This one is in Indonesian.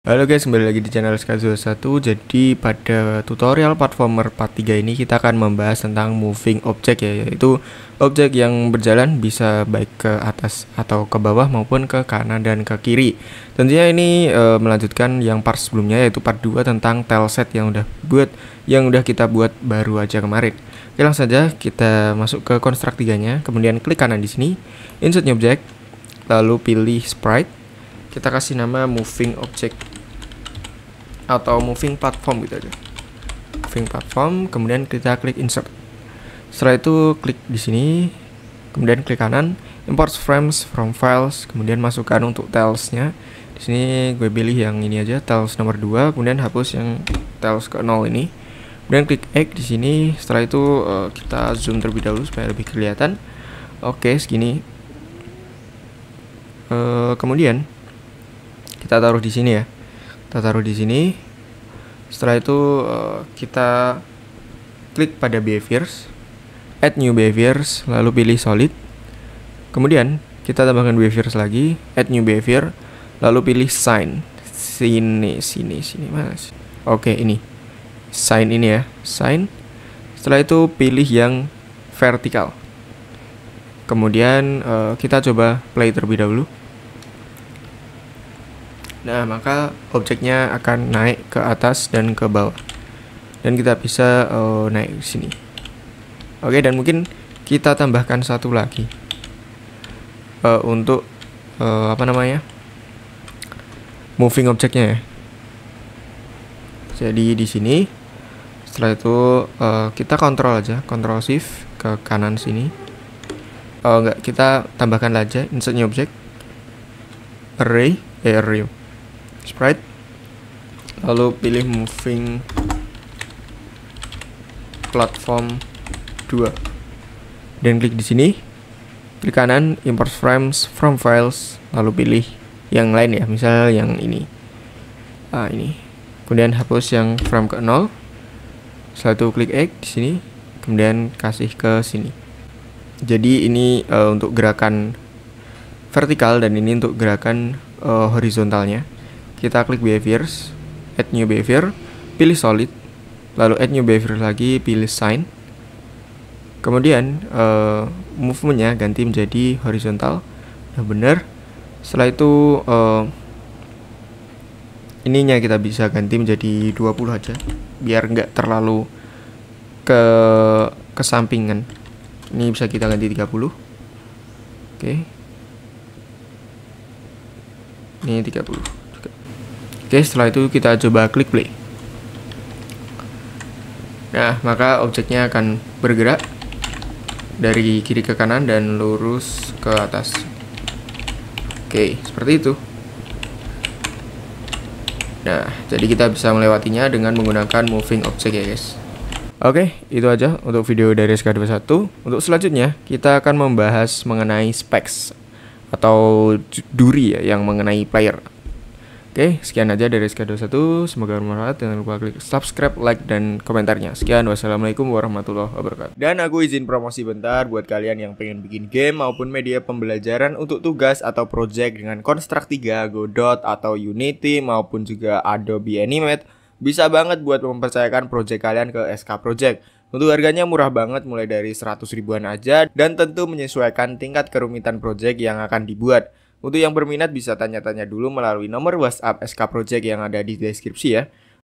Halo guys, kembali lagi di channel SK21. Jadi pada tutorial platformer part 3 ini kita akan membahas tentang moving object ya, yaitu objek yang berjalan bisa baik ke atas atau ke bawah maupun ke kanan dan ke kiri. Tentunya ini melanjutkan yang part sebelumnya, yaitu part 2 tentang tileset yang udah kita buat baru aja kemarin. Oke, langsung saja kita masuk ke construct 3-nya, kemudian klik kanan di sini, insert new object, lalu pilih sprite. Kita kasih nama moving object atau moving platform gitu aja, moving platform, kemudian kita klik insert. Setelah itu klik di sini, kemudian klik kanan, import frames from files, kemudian masukkan untuk tilesnya. Di sini gue pilih yang ini aja, tiles nomor 2, kemudian hapus yang tiles ke 0 ini. Kemudian klik X di sini. Setelah itu kita zoom terlebih dahulu supaya lebih kelihatan. Oke, segini. Kemudian kita taruh di sini ya. Kita taruh di sini. Setelah itu kita klik pada behaviors, add new behaviors, lalu pilih solid. Kemudian kita tambahkan behaviors lagi, add new behavior, lalu pilih sign. Sini Mas. Oke, ini sign ini ya, sign. Setelah itu pilih yang vertikal. Kemudian kita coba play terlebih dahulu. Nah, maka objeknya akan naik ke atas dan ke bawah. Dan kita bisa naik ke sini. Oke, dan mungkin kita tambahkan satu lagi. Untuk moving objeknya ya. Jadi di sini. Setelah itu kita kontrol aja, kontrol shift ke kanan sini. Enggak, kita tambahkan aja insert new object. Array sprite, lalu pilih moving platform 2 dan klik di sini, klik kanan, import frames from files, lalu pilih yang lain ya, misal yang ini, ini, kemudian hapus yang frame ke 0. Setelah itu klik X di sini, kemudian kasih ke sini. Jadi ini untuk gerakan vertikal dan ini untuk gerakan horizontalnya. Kita klik behaviors, add new behavior, pilih solid, lalu add new behavior lagi, pilih sign. Kemudian movementnya ganti menjadi horizontal. Nah, benar. Setelah itu ininya kita bisa ganti menjadi 20 aja, biar nggak terlalu kesampingan. Ini bisa kita ganti 30. Oke. Ini 30. Oke, setelah itu kita coba klik play. Nah, maka objeknya akan bergerak dari kiri ke kanan dan lurus ke atas. Oke, seperti itu. Nah, jadi kita bisa melewatinya dengan menggunakan moving object ya guys. Oke, itu aja untuk video dari SK21. Untuk selanjutnya, kita akan membahas mengenai specs atau duri ya, yang mengenai player. Oke, sekian aja dari SK21. Semoga bermanfaat. Jangan lupa klik subscribe, like, dan komentarnya. Sekian, wassalamualaikum warahmatullahi wabarakatuh. Dan aku izin promosi bentar buat kalian yang pengen bikin game maupun media pembelajaran untuk tugas atau project dengan Construct 3, Godot, atau Unity, maupun juga Adobe Animate. Bisa banget buat mempercayakan project kalian ke SK Project. Untuk harganya murah banget, mulai dari 100 ribuan aja, dan tentu menyesuaikan tingkat kerumitan project yang akan dibuat. Untuk yang berminat bisa tanya-tanya dulu melalui nomor WhatsApp SK Project yang ada di deskripsi ya.